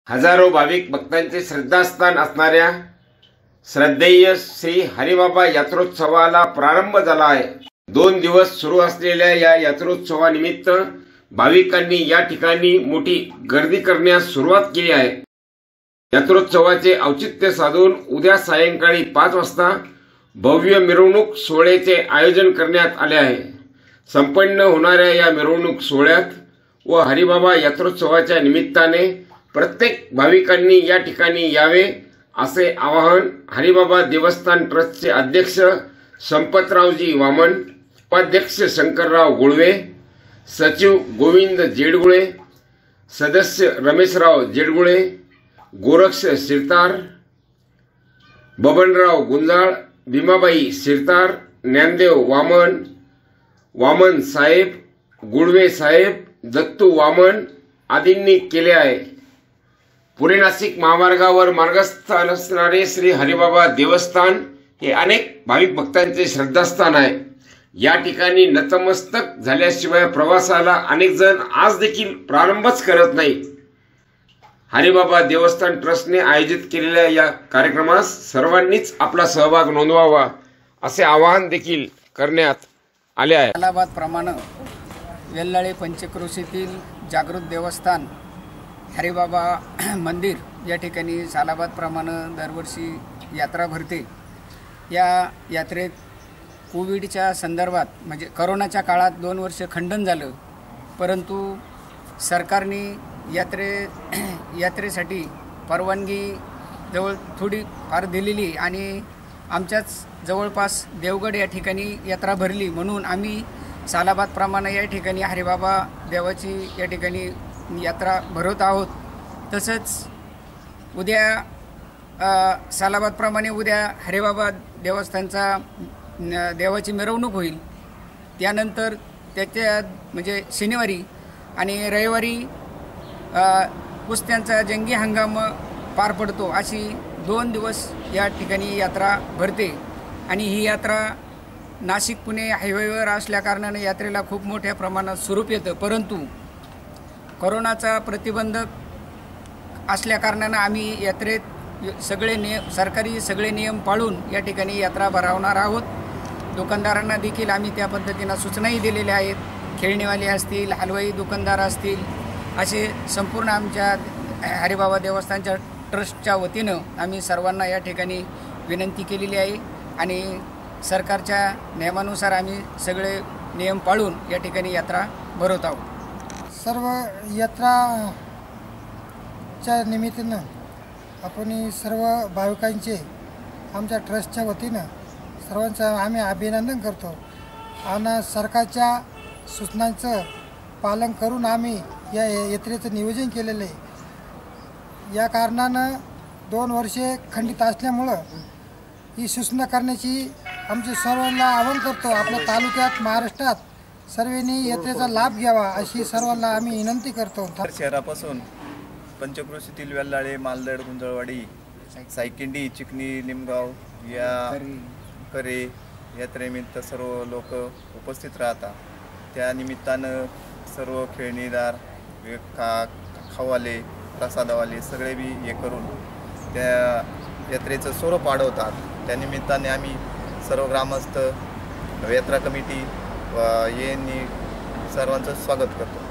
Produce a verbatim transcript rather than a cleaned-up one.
हजारो भाविक भक्तांचे श्रद्धास्थान असणाऱ्या श्रद्धेय श्री हरिबाबा यात्रोत्सवाला प्रारंभ झाला आहे। दोन दिवस सुरू असलेल्या या यात्रोत्सवानिमित्त भाविकांनी या ठिकाणी मोठी गर्दी करण्यास सुरुवात केली आहे। यात्रोत्सवाचे औचित्य साधून उद्या सायंकाळी पाच वाजता भव्य मिरवणूक सोहळ्याचे आयोजन करण्यात आले आहे। संपन्न होणाऱ्या या मिरवणूक सोहळ्यात व हरिबाबा यात्रोत्सवाच्या निमित्ताने प्रत्येक भाविकांनी या ठिकाणी यावे असे आवाहन हरिबाबा देवस्थान ट्रस्टचे अध्यक्ष संपतरावजी वामन, उपाध्यक्ष शंकरराव गुळवे, सचिव गोविंद जेडगुळे, सदस्य रमेशराव जेडगुळे, गोरक्ष शिरतार, बबनराव गुंजाळ, भीमाबाई शिरतार, ज्ञानदेव वामन, वामन साहेब, गुळवे साहेब, दत्तू वामन आदींनी केले आहे। पुणे नाशिक महामार्गावर मार्गस्थ असणारे श्री हरिबाबा देवस्थान हे अनेक भाविक भक्तांचे श्रद्धास्थान आहे। या ठिकाणी नतमस्तक झाल्याशिवाय प्रवासाला अनेक जण आज देखील प्रारंभच करत नाही। हरिबाबा देवस्थान ट्रस्टने आयोजित केलेल्या या कार्यक्रमास सर्वांनीच आपला सहभाग नोंदवावा असे आवाहन देखील करण्यात आले आहे। सालाबाद प्रमाणे वेल्लाळे पंचक्रोशीतील जागृत देवस्थान हरिबाबा मंदिर या ठिकाणी सालाबाद प्रमाणे दरवर्षी यात्रा भरते। या यात्रेत कोविडच्या संदर्भात म्हणजे कोरोनाच्या काळात दोन वर्ष खंडन झालं, परंतु सरकारने यात्रे यात्रेसाठी परवानगी जवळ थोडी फार दिलेली आणि आमच्याच जवळपास देवगड या ठिकाणी यात्रा भरली, म्हणून आम्ही सालाबाद प्रमाणे या ठिकाणी हरिबाबा देवाची या ठिकाणी यात्रा भरवत आहोत। तसंच उद्या सालाबाद प्रमाणे उद्या हरिबाबा देवस्थानचा देवाची मिरवणूक होईल। त्यानंतर त्याच्या म्हणजे शनिवारी आणि रविवारी कुस्त्यांचा जंगी हंगाम पार पडतो। अशी दोन दिवस या ठिकाणी यात्रा भरते आणि ही यात्रा नाशिक पुणे हायवेवर असल्याकारणाने यात्रेला खूप मोठ्या प्रमाणात स्वरूप येतं, परंतु कोरोनाचा प्रतिबंधक असल्याकारणाने आम्ही यात्रेत सगळे नियम सरकारी सगळे नियम पाळून या ठिकाणी यात्रा भरवणार आहोत। दुकानदारांना देखील आम्ही त्या पद्धतीनं सूचनाही दिलेल्या आहेत। खेळणीवाले असतील, हलवाई दुकानदार असतील, असे संपूर्ण आमच्या हरिबाबा देवस्थानच्या ट्रस्टच्या वतीनं आम्ही सर्वांना या ठिकाणी विनंती केलेली आहे आणि सरकारच्या नियमानुसार आम्ही सगळे नियम पाळून या ठिकाणी यात्रा भरवत आहोत। सर्व यात्राच्या निमित्तानं आपण सर्व भाविकांचे आमच्या ट्रस्टच्या वतीनं सर्वांचं आम्ही अभिनंदन करतो आणि सरकारच्या सूचनांचं पालन करून आम्ही या यात्रेचं नियोजन केलेलं आहे। या कारणानं दोन वर्षे खंडित असल्यामुळं ही सूचना करण्याची आमचे सर्वांना आवाहन करतो। आपल्या तालुक्यात महाराष्ट्रात सर्वांनी यात्रेचा लाभ घ्यावा अशी सर्वांना आम्ही विनंती करतो। शहरापासून पंचक्रोशीतील वेल्लाळे, मालदड, गुंजळवाडी, सायकिंडी, चिकनी, निमगाव या करे यात्रेनिमित्त सर्व लोक उपस्थित राहतात। त्या निमित्तानं सर्व खेळणीदार, खा खावाले, प्रसादवाले सगळे बी हे करून त्या यात्रेचं स्वरूप वाढवतात। त्या निमित्ताने आम्ही सर्व ग्रामस्थ, यात्रा कमिटी व यांनी सर्वांचं स्वागत करतो।